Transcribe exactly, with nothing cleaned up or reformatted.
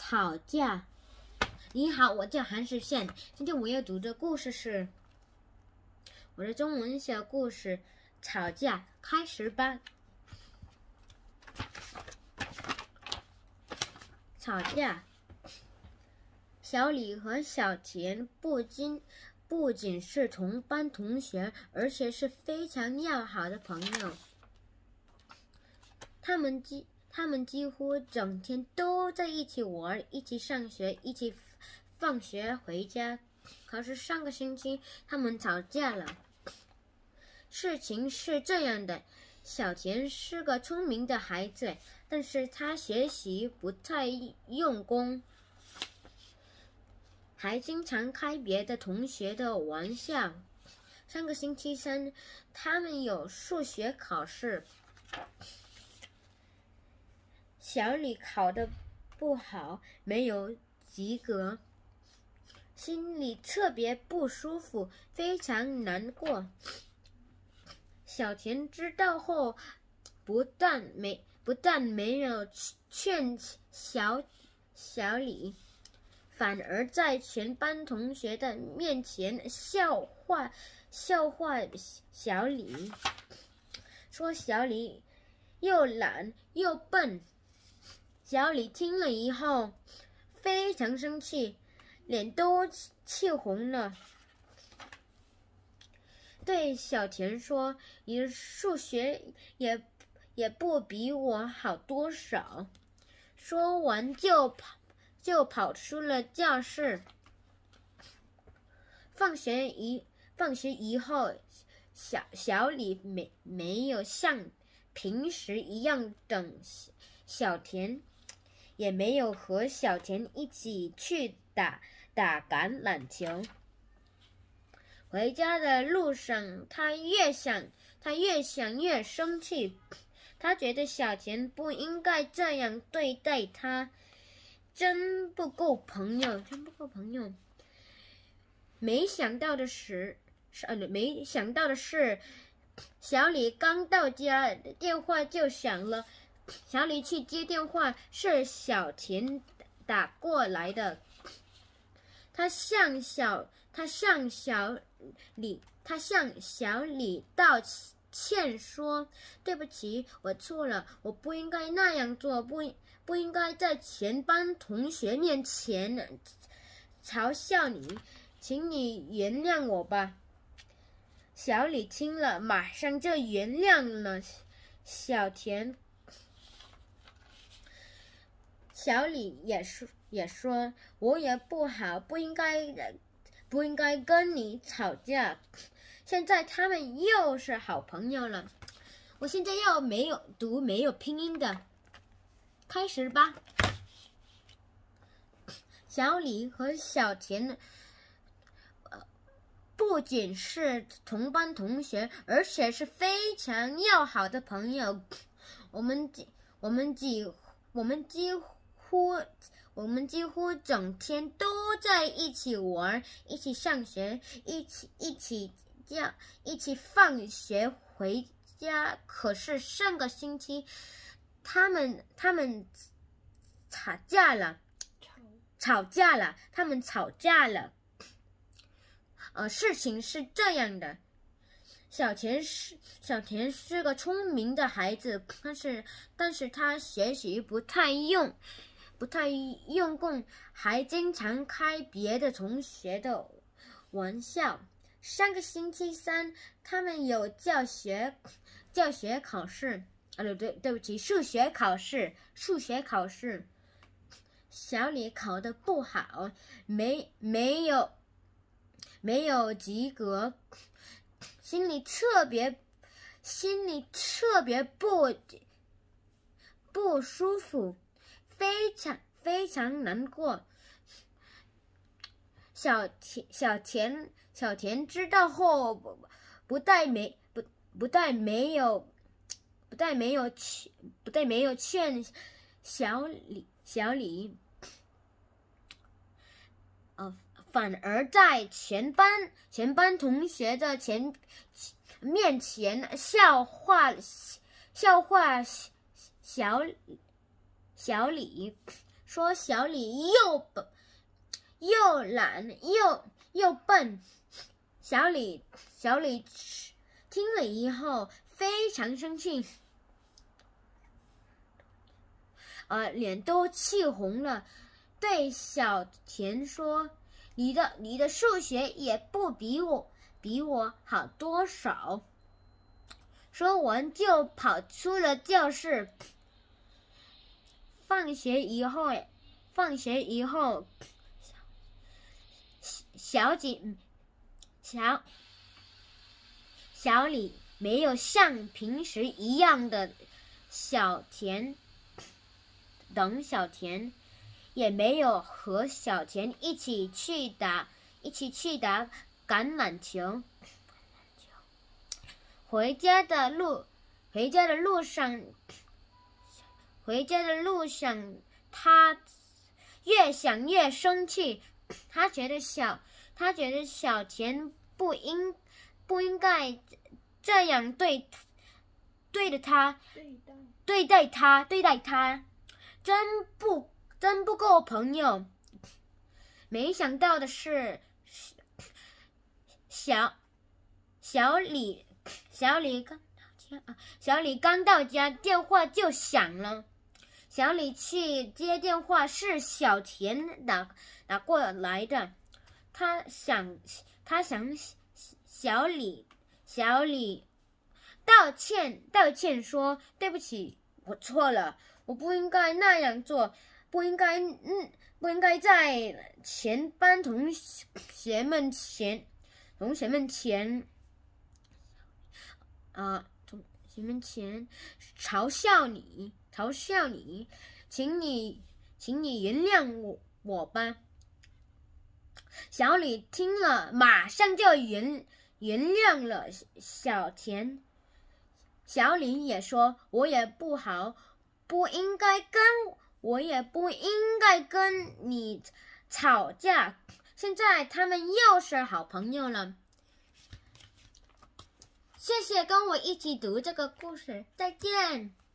吵架。你好，我叫韩世宪，今天我要读的故事是我的中文小故事《吵架》，开始吧。吵架。小李和小田不仅不仅是同班同学，而且是非常要好的朋友。他们几他们几乎整天都在一起玩，一起上学，一起放学回家。可是上个星期他们吵架了。事情是这样的，小田是个聪明的孩子，但是他学习不太用功，还经常开别的同学的玩笑。上个星期三，他们有数学考试，小李考得不好，没有及格，心里特别不舒服，非常难过。小田知道后，不但没不但没有劝小小李，反而在全班同学的面前笑话笑话小李，说小李又懒又笨。小李听了以后非常生气，脸都气红了，对小田说：“你的数学也也不比我好多少。”说完就跑就跑出了教室。放学以放学以后，小小李没没有像平时一样等小田，也没有和小田一起去打打橄榄球。回家的路上，他越想他越想越生气，他觉得小田不应该这样对待他，真不够朋友，真不够朋友。没想到的是，呃，没想到的是，小李刚到家，电话就响了。小李去接电话，是小田打过来的。他向小他向小李他向小李道歉说：“对不起，我错了，我不应该那样做，不不应该在全班同学面前嘲笑你，请你原谅我吧。”小李听了，马上就原谅了小田。小李也说也说，我也不好，不应该不应该跟你吵架。现在他们又是好朋友了。我现在要没有读没有拼音的，开始吧。小李和小田，呃，不仅是同班同学，而且是非常要好的朋友。我们几我们几我们几乎。乎我们几乎整天都在一起玩，一起上学，一起一起家，一起放学回家。可是上个星期，他们他们吵架了，吵架了，他们吵架了。呃，事情是这样的。小田是小田是个聪明的孩子，但是但是他学习不太用。不太用功，还经常开别的同学的玩笑。上个星期三，他们有教学教学考试，啊，对对对不起，数学考试，数学考试。小李考得不好，没没有没有及格，心里特别心里特别不不舒服。非常非常难过。小田小田小田知道后，不不但没不不但没有不但没有劝不但没有劝小李小李，呃，反而在全班全班同学的前面前笑话笑话小小李， 说小李又笨又懒又又笨。小李小李听了以后非常生气，呃，脸都气红了，对小田说：“你的你的数学也不比我比我好多少。”说完就跑出了教室。放学以后，放学以后，小景小小李没有像平时一样的小田等小田，也没有和小田一起去打一起去打橄榄球。回家的路，回家的路上，回家的路上，他越想越生气。他觉得小，他觉得小田不应不应该这样对对着他对待他对待他，真不真不够朋友。没想到的是，小小李。小李刚到家，小李刚到家，电话就响了。小李去接电话，是小田打打过来的。他想，他想小李，小李道歉，道歉说对不起，我错了，我不应该那样做，不应该，嗯，不应该在全班同学们前，同学们前。啊，同学们前嘲笑你，嘲笑你，请你，请你原谅我我吧。小李听了，马上就原原谅了小田。小李也说，我也不好，不应该跟，我也不应该跟你吵架。现在他们又是好朋友了。谢谢跟我一起读这个故事，再见。